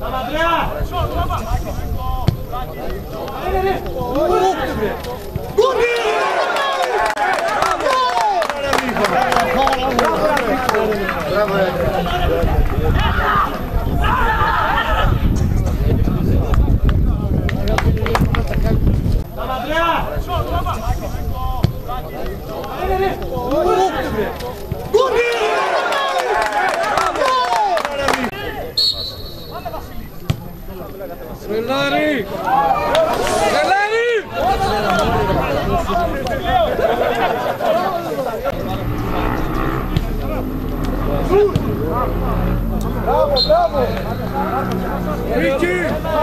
Σελάρη! Σελάρη! Μπράβο, μπράβο! Ρίκη!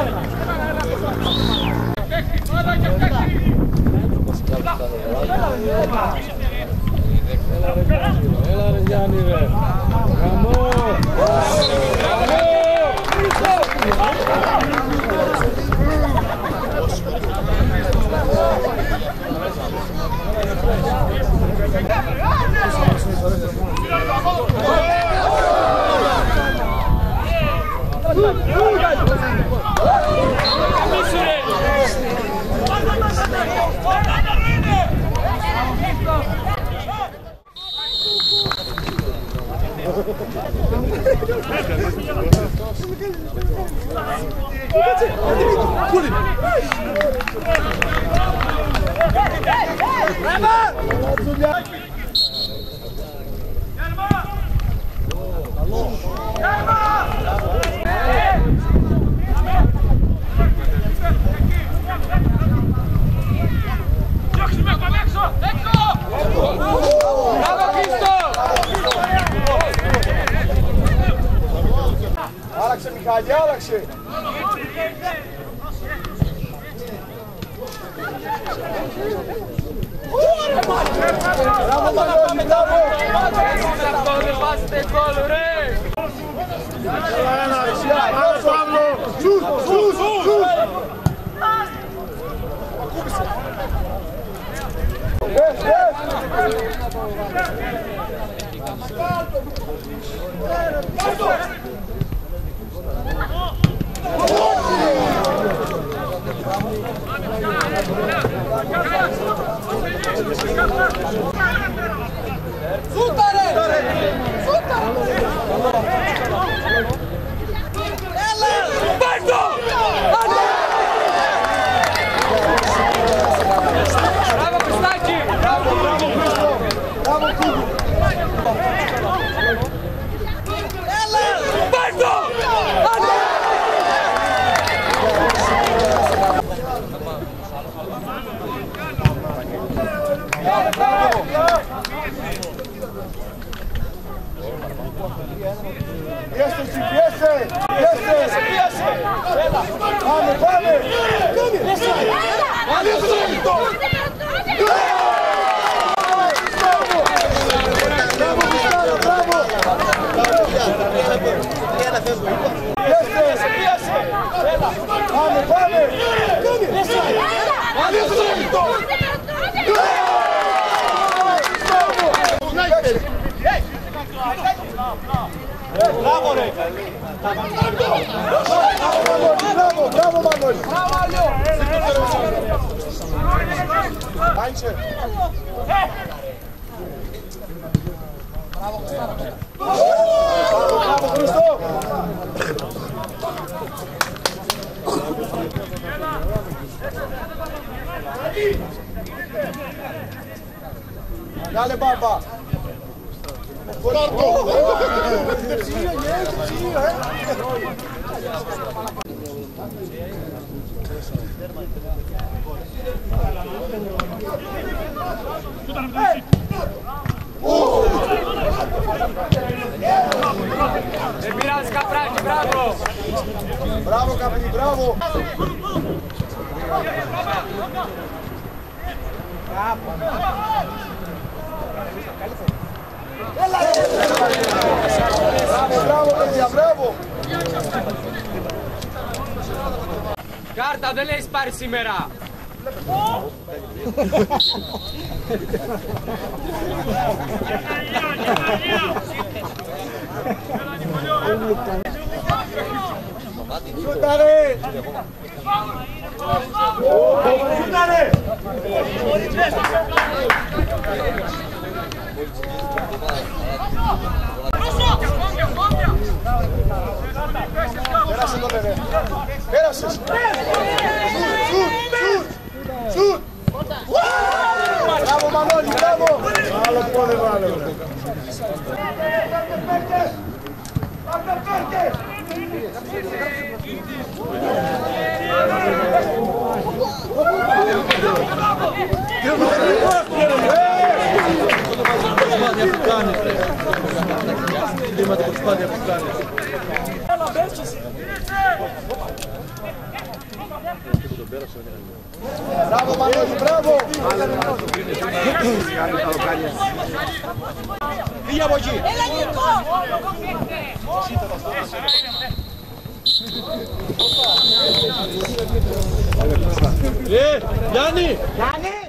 Έλα ρε Γιάννη ρε! Γαμό! Άλλαξε Μιχάλη, άλλαξε! Μπράβο Μανώλη, μπράβο! Έλα, δεξιά, πάμε Παύλο! Σους, σους, σους! Πες, Πιέστε εκεί, πιέστε! Πιέστε! Πάμε, πάμε! Πάμε, πάμε! Μπράβο ρε! Μπράβο, μπράβο Μανώλη! Μπράβο Αλλιώ! Άιξε! Μπράβο Χριστό! Dale Bamba! Porto! Δεν πειράζει Καπράκη, μπράβο! Μπράβο Καπράκη, μπράβο! Μπράβο παιδιά, μπράβο! Κάρτα δεν έχεις πάρει σήμερα! Σούταρε! Σούταρε! Πέρασε το λεβέ. Πέρασες. Σουτ. Μπράβο Μανώλη, μπράβο. Άλλο πόδε βάλε. Μπράβο Μανώλη, μπράβο! Φύγε από εκεί! Γιάννη!